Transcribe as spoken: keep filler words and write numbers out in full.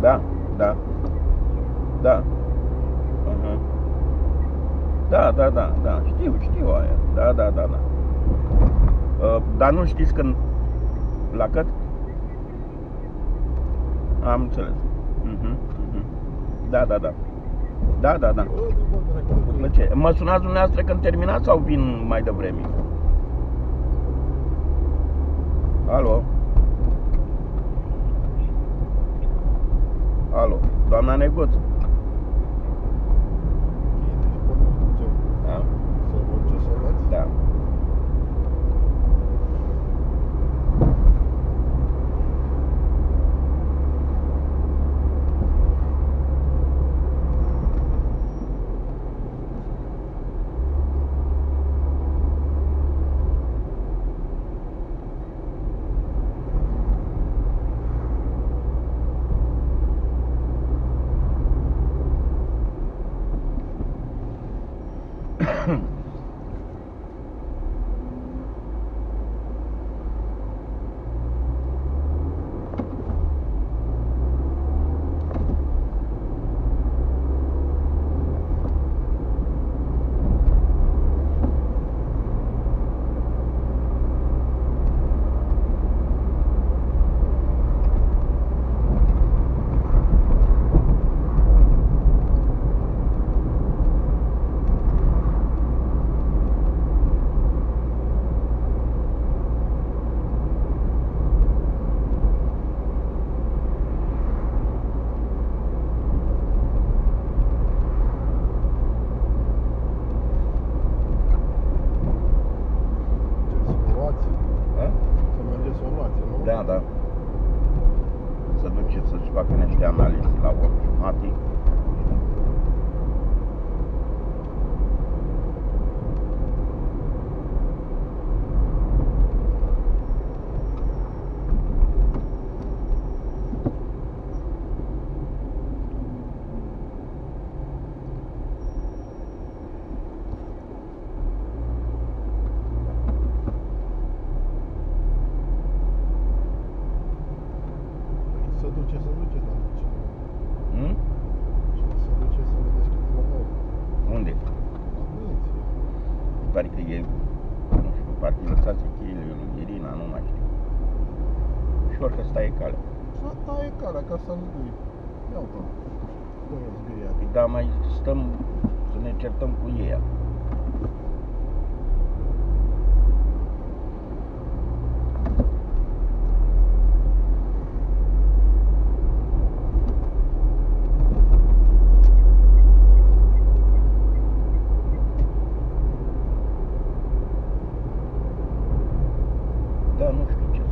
Da, da, da. Uh-huh. Da, da, da, da, știu, știu aia. Da, da, da, da. Uh, dar nu știți când... La cât? Am înțeles. Uh-huh, uh-huh. Da, da, da. Da, da, da. Cu plăcere. Mă sunați dumneavoastră când terminați sau vin mai devreme? Alo? Alo, doamna Neguț. Da? Da. Da, da. Să duceți să-și facă niște analize la ochimatic. Unde? Parcă e, nu știu, parcă lăsați cheile lui Irina, nu mai știu. Și orică stai e calea. Asta e calea, ca să nu gâi. Iau-te, dă-i zgâia. Da, mai stăm să ne certăm cu ei. Da, nu știu ce